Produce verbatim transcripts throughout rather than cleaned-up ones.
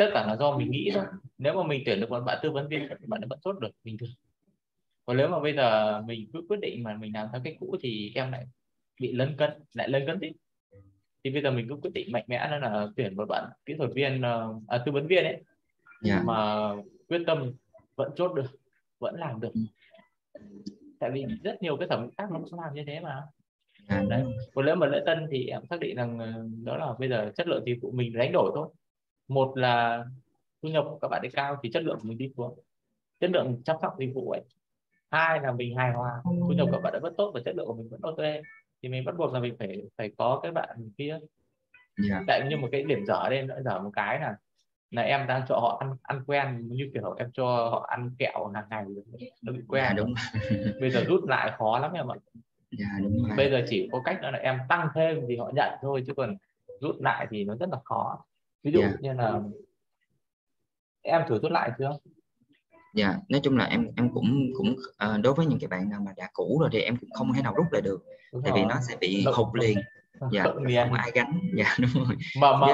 tất cả là do mình nghĩ thôi. Nếu mà mình tuyển được một bạn tư vấn viên thì bạn ấy vẫn chốt được bình thường. Còn nếu mà bây giờ mình cứ quyết định mà mình làm theo cách cũ thì em lại bị lấn cấn, lại lấn cấn đi. Thì bây giờ mình cứ quyết định mạnh mẽ đó là tuyển một bạn kỹ thuật viên, à, tư vấn viên ấy, Dạ. mà quyết tâm vẫn chốt được, vẫn làm được. Ừ. Tại vì rất nhiều cái thẩm mỹ khác nó cũng làm như thế mà. Dạ, Đấy. đúng rồi. Còn nếu mà lễ tân thì em xác định rằng ờ, đó là bây giờ chất lượng dịch vụ mình đánh đổi thôi. Một là thu nhập của các bạn ấy cao thì chất lượng của mình đi xuống, chất lượng chăm sóc dịch vụ ấy. Hai là mình hài hòa, thu nhập của bạn ấy vẫn tốt và chất lượng của mình vẫn ok, thì mình bắt buộc là mình phải phải có cái bạn kia. Dạ. Tại như một cái điểm dở đây, nó dở một cái là là em đang cho họ ăn ăn quen, như kiểu em cho họ ăn kẹo hàng ngày nó bị Dạ, quen rồi. đúng. Bây giờ rút lại khó lắm em ạ. Dạ, đúng rồi. Bây giờ chỉ có cách đó là em tăng thêm thì họ nhận thôi, chứ còn rút lại thì nó rất là khó. Ví Dạ. dụ như là em thử rút lại chưa? Dạ, nói chung là em em cũng cũng ờ, đối với những cái bạn nào mà đã cũ rồi thì em cũng không thể nào rút lại được, Đúng tại vì rồi. nó sẽ bị Động hụt liền. Dạ, Cộng không có liền. ai gánh. Dạ, đúng rồi. mà mà Chứ.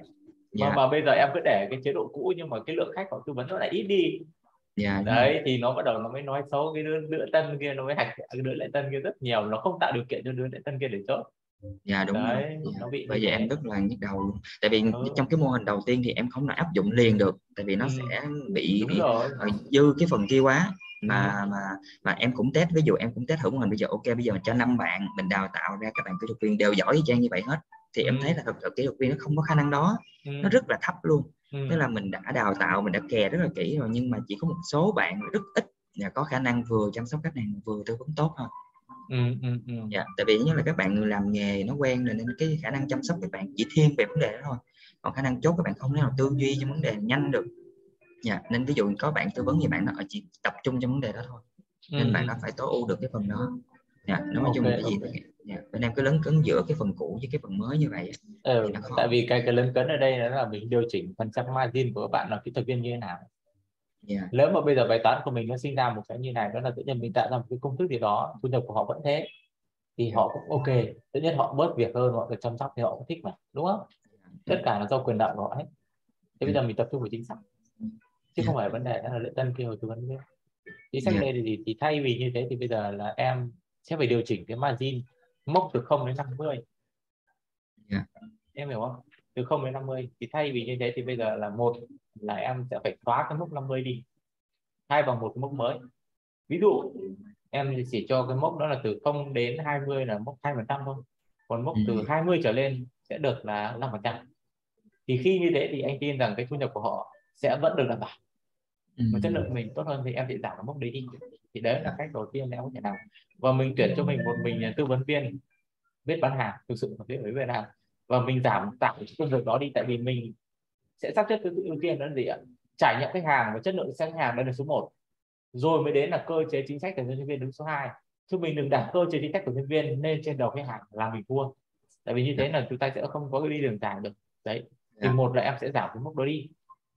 mà Dạ. mà bây giờ em cứ để cái chế độ cũ nhưng mà cái lượng khách họ tư vấn nó lại ít đi. Dạ, đúng rồi. Đấy thì nó bắt đầu nó mới nói xấu cái đứa, đứa tân kia, nó mới hạch cái đứa lại tân kia rất nhiều, nó không tạo điều kiện cho đứa lại tân kia để chốt. Dạ, đúng rồi. Đấy Dạ. nó bị như Bởi vậy em thế. rất là nhức đầu luôn, tại vì Ừ. trong cái mô hình đầu tiên thì em không thể áp dụng liền được, tại vì nó Ừ. sẽ bị Đúng rồi. ờ, dư cái phần kia quá. Ừ. mà mà mà em cũng test, ví dụ em cũng test thử mô hình bây giờ, ok bây giờ cho năm bạn mình đào tạo ra các bạn kỹ thuật viên đều giỏi y chang như vậy hết, thì em thấy Ừ. là thật sự kỹ thuật viên nó không có khả năng đó, nó Ừ. rất là thấp luôn. Tức Ừ. là mình đã đào tạo, mình đã kè rất là kỹ rồi, nhưng mà chỉ có một số bạn rất ít là có khả năng vừa chăm sóc khách hàng vừa tư vấn tốt thôi. Ừ. Ừ. Ừ. Dạ, tại vì như là các bạn làm nghề nó quen rồi nên cái khả năng chăm sóc các bạn chỉ thiên về vấn đề đó thôi, còn khả năng chốt các bạn không thể nào tư duy trong vấn đề nhanh được. Dạ, nên ví dụ có bạn tư vấn như bạn đó, họ chỉ tập trung trong vấn đề đó thôi, Ừ. nên bạn Ừ. đó phải tối ưu được cái phần đó. Dạ, nói Ok, chung bởi vì ok. dạ, bên em cứ lấn cấn giữa cái phần cũ với cái phần mới như vậy thì Ừ. nó khó. Tại vì cái cái lấn cấn ở đây là mình điều chỉnh phần trăm margin của các bạn là kỹ thuật viên như thế nào. Dạ. Nếu mà bây giờ bài toán của mình nó sinh ra một cái như này, đó là tự nhiên mình tạo ra một cái công thức gì đó, thu nhập của họ vẫn thế, thì Dạ. họ cũng ok. Tự nhiên họ bớt việc hơn, họ được chăm sóc thì họ cũng thích mà, đúng không? Dạ. Tất cả là do quyền lợi của họ hết. Thế Ừ. bây giờ mình tập trung vào chính sách, chứ Dạ. không phải vấn đề đó là lễ tân kia rồi tư vấn kia. Chính sách ở Dạ. đây thì, thì thì thay vì như thế thì bây giờ là em sẽ phải điều chỉnh cái margin mốc từ không đến năm mươi. Dạ. Em hiểu không? Từ không đến năm mươi thì thay vì như thế thì bây giờ là một là em sẽ phải xóa cái mốc năm mươi đi, thay bằng một cái mốc mới. Ví dụ em chỉ cho cái mốc đó là từ không đến hai mươi là mốc hai phần trăm thôi, còn mốc Ừ. từ hai mươi trở lên sẽ được là năm phần trăm. Thì khi như thế thì anh tin rằng cái thu nhập của họ sẽ vẫn được đảm bảo, Ừ. mà chất lượng mình tốt hơn thì em sẽ giảm cái mốc đấy đi. Thì đấy là Dạ. cách đầu tiên em có thể làm. Và mình tuyển cho mình một mình tư vấn viên biết bán hàng thực sự và biết với Việt Nam, và mình giảm tải công việc đó đi. Tại vì mình sẽ sắp xếp thứ tự ưu tiên đó là gì ạ? Trải nghiệm khách hàng và chất lượng khách hàng đó là số một, rồi mới đến là cơ chế chính sách của nhân viên đứng số hai. Chứ mình đừng đặt cơ chế chính sách của nhân viên lên trên đầu khách hàng là mình thua. Tại vì như Dạ. thế là chúng ta sẽ không có cái đi đường dài được. Đấy thì Dạ. một là em sẽ giảm cái mức đó đi,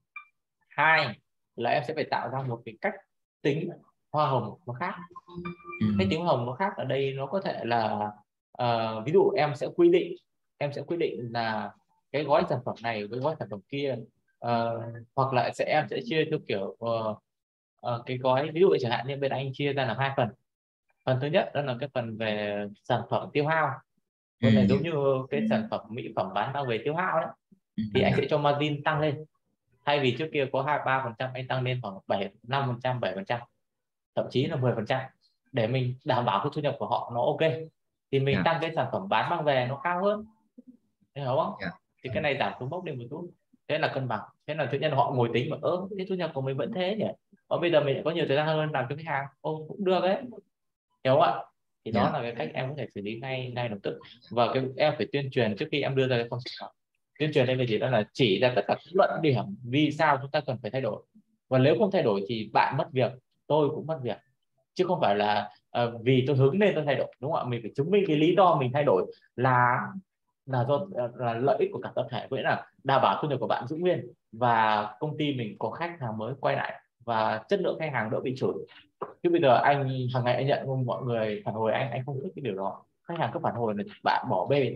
hai là em sẽ phải tạo ra một cái cách tính hoa hồng nó khác. Ừ. Cách tính hoa hồng nó khác ở đây nó có thể là uh, ví dụ em sẽ quy định em sẽ quy định là cái gói sản phẩm này với gói sản phẩm kia, uh, hoặc là sẽ em sẽ chia theo kiểu uh, uh, cái gói, ví dụ chẳng hạn như bên anh chia ra làm hai phần. Phần thứ nhất đó là cái phần về sản phẩm tiêu hao, Ừ. phần này Dạ. giống như cái sản phẩm mỹ phẩm bán mang về tiêu hao đấy, Ừ. thì anh Dạ. sẽ cho margin tăng lên. Thay vì trước kia có hai ba phần trăm, anh tăng lên khoảng bảy năm phần trăm, bảy phần trăm, thậm chí là mười phần trăm, để mình đảm bảo cái thu nhập của họ nó ok. Thì mình Dạ. tăng cái sản phẩm bán mang về nó cao hơn, hiểu không? Dạ. Thì cái này giảm xuống bốc lên một chút, thế là cân bằng. Thế là tự nhiên họ ngồi tính mà ơ cái thu nhập của mình vẫn thế nhỉ, và bây giờ mình lại có nhiều thời gian hơn làm cho khách hàng, ô cũng được đấy, hiểu không ạ? Thì đó Dạ. là cái cách em có thể xử lý ngay ngay lập tức. Và cái em phải tuyên truyền trước khi em đưa ra cái con số. Tuyên truyền đây là gì? Đó là chỉ ra tất cả các luận điểm vì sao chúng ta cần phải thay đổi, và nếu không thay đổi thì bạn mất việc, tôi cũng mất việc, chứ không phải là uh, vì tôi hứng nên tôi thay đổi, đúng không ạ? Mình phải chứng minh cái lý do mình thay đổi là là do là lợi ích của cả tập thể, vậy là đảm bảo thu nhập của bạn giữ nguyên và công ty mình có khách hàng mới quay lại và chất lượng khách hàng đỡ bị chửi. Chứ bây giờ anh hàng ngày anh nhận mọi người phản hồi, anh anh không thích cái điều đó. Khách hàng cứ phản hồi là bạn bỏ bê,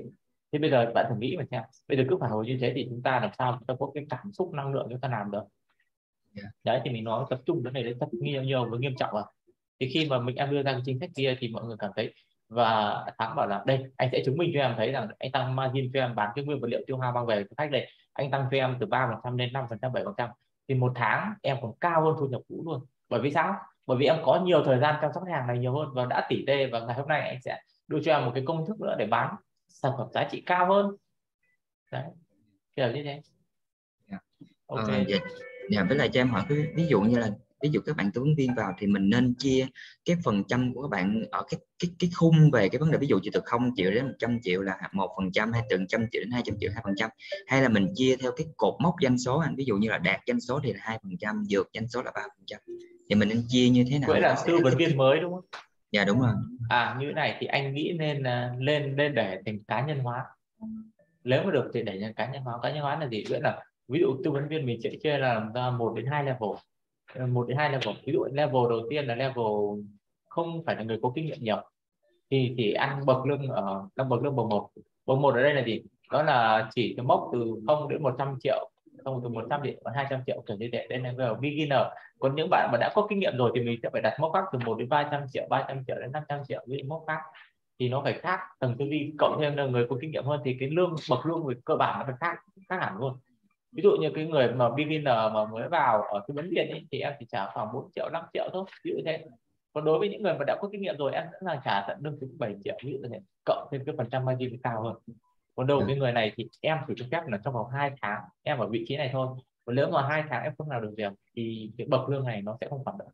Thế bây giờ bạn thử nghĩ mà xem, bây giờ cứ phản hồi như thế thì chúng ta làm sao chúng ta có cái cảm xúc năng lượng chúng ta làm được. Yeah. Đấy thì mình nói tập trung vấn đề đấy rất nhiều nhiều và nghiêm trọng rồi. Thì khi mà mình em đưa ra cái chính sách kia thì mọi người cảm thấy, và Thắng bảo là đây anh sẽ chứng minh cho em thấy rằng anh tăng margin cho em bán cái nguyên vật liệu tiêu hao mang về cho khách đây, anh tăng cho em từ ba phần trăm lên năm phần trăm, bảy phần trăm, thì một tháng em còn cao hơn thu nhập cũ luôn. Bởi vì sao? Bởi vì em có nhiều thời gian chăm sóc khách hàng này nhiều hơn và đã tỉ tê, và ngày hôm nay anh sẽ đưa cho em một cái công thức nữa để bán sản phẩm giá trị cao hơn. Đấy, kiểu như thế. Yeah. Ok. Ờ, vậy, dạ, với lại cho em hỏi cái ví dụ như là ví dụ các bạn tư vấn viên vào thì mình nên chia cái phần trăm của các bạn ở cái cái cái khung về cái vấn đề, ví dụ như từ không triệu đến một trăm triệu là một phần trăm, hay từ một trăm triệu đến hai trăm triệu hai phần trăm, hay là mình chia theo cái cột mốc doanh số anh, ví dụ như là đạt doanh số thì là hai phần trăm, vượt doanh số là ba phần trăm, thì mình nên chia như thế nào Vậy thì nó là sẽ tư vấn effective? viên mới đúng không? Dạ đúng rồi. À, như thế này thì anh nghĩ nên à, lên lên để thành cá nhân hóa. Nếu mà được thì để nhân cá nhân hóa. Cá nhân hóa là gì? Nghĩa là ví dụ tư vấn viên mình sẽ chia là làm ra một đến hai level. Một đến hai level. Ví dụ level đầu tiên là level không phải là người có kinh nghiệm nhiều, thì chỉ ăn bậc lương ở trong bậc lương bậc một. Bậc một ở đây là gì? Đó là chỉ cái mốc từ không đến một trăm triệu, không từ một trăm đến hai trăm triệu, kiểu như thế. Đây là level beginner. Còn những bạn mà đã có kinh nghiệm rồi thì mình sẽ phải đặt mốc khác, từ một đến ba trăm triệu, ba trăm triệu đến năm trăm triệu, với mốc khác thì nó phải khác tầng tư duy, cộng thêm là người có kinh nghiệm hơn thì cái lương bậc lương về cơ bản nó phải khác khác hẳn luôn. Ví dụ như cái người mà beginner mà mới vào ở cái vấn điện ấy, thì em chỉ trả khoảng bốn triệu, năm triệu thôi, ví dụ thế. Còn đối với những người mà đã có kinh nghiệm rồi, em vẫn là trả tận lương từ bảy triệu, ví dụ thế, cộng thêm cái phần trăm margin cao hơn. Còn đâu cái người này thì em chỉ cho phép là trong vòng hai tháng em ở vị trí này thôi. Còn nếu mà hai tháng em không làm được việc thì cái bậc lương này nó sẽ không hoạt động,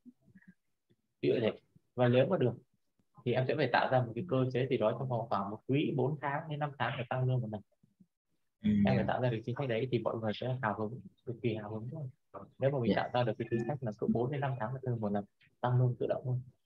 ví dụ thế. Và nếu mà được thì em sẽ phải tạo ra một cái cơ chế gì đó trong vòng khoảng một quý, bốn tháng đến năm tháng để tăng lương một lần. Ừ, Em phải dạ. tạo ra được chính sách đấy thì mọi người sẽ hào hứng, cực kỳ hào hứng thôi. Nếu mà mình Dạ. tạo ra được cái chính sách là cứ bốn đến năm tháng là một lần tăng lương tự động luôn.